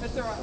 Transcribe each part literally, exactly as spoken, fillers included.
That's all right.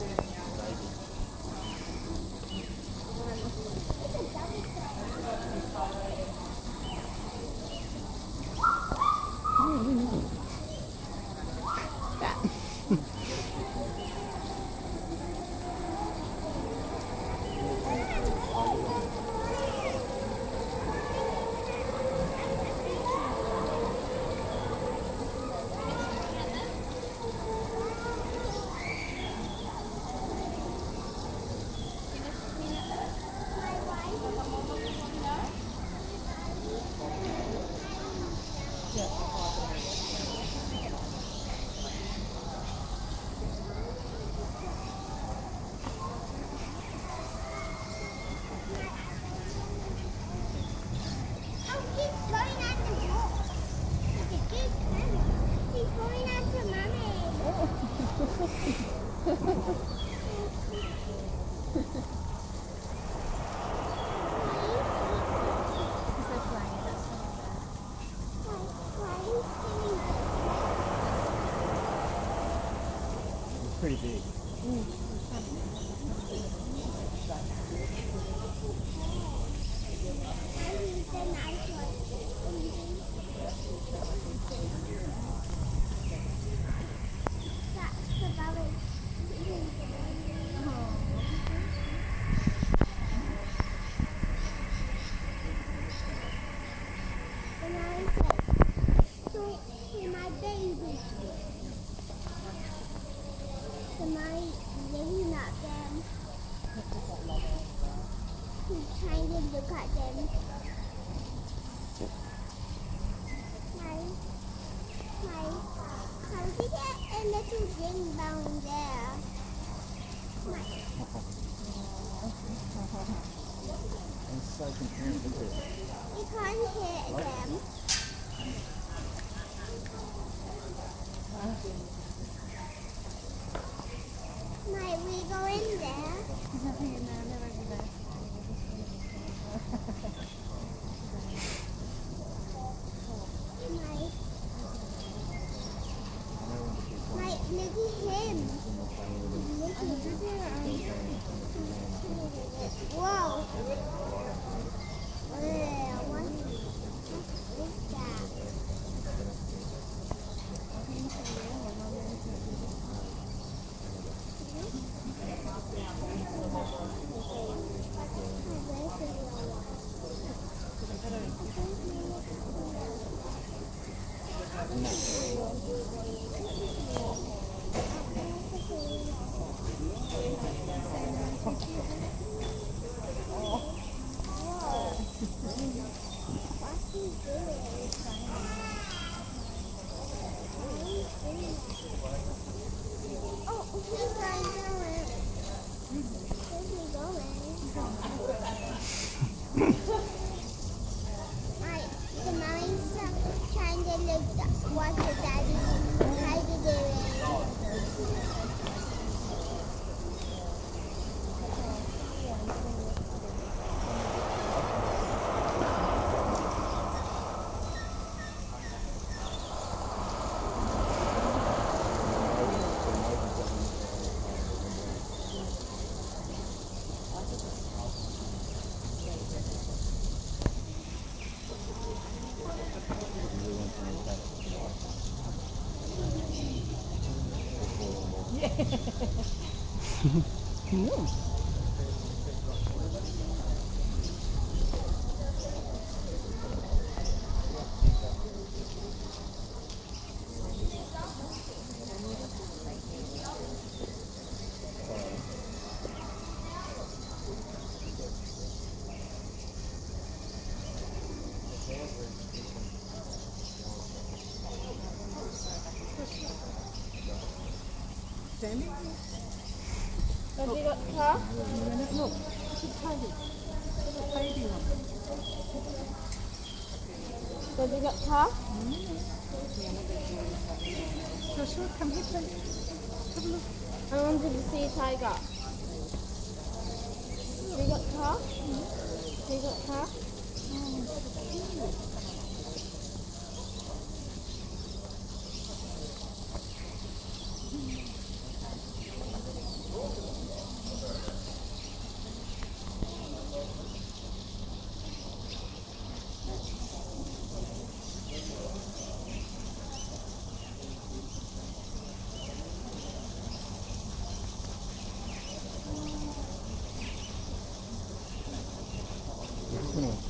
Pretty big. Mm. Trying to look at them. My, my, how did get a little thing down there? My, It's so confusing, isn't it? you can't hear them. Might we go in there? There's nothing in there, I've never been there. Might, might look at him. Whoa. Yeah, what is that? No. Sandy? Have you got car? Look, it's a baby. It's a baby one. Have you got car? Joshua, come here, please. Have a look. I wanted to see a tiger. Have you got car? Have you got car?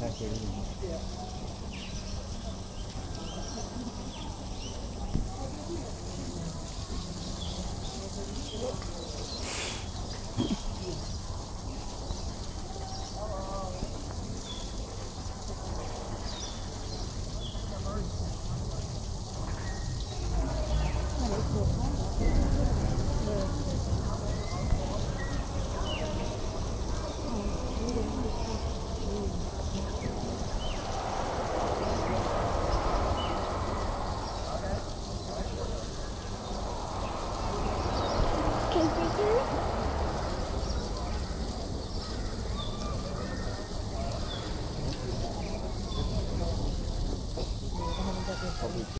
Can we do it? Probably